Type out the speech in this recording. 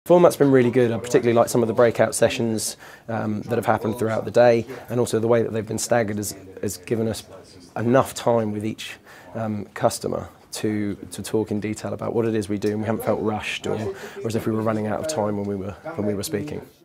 Format's been really good. I particularly like some of the breakout sessions that have happened throughout the day, and also the way that they've been staggered has given us enough time with each customer to talk in detail about what it is we do, and we haven't felt rushed or as if we were running out of time when we were speaking.